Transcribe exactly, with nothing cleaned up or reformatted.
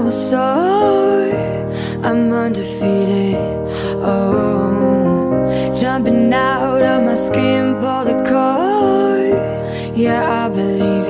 will soar. I'm undefeated, oh. Jumping out of my skin, pull the cord. Yeah, I believe it.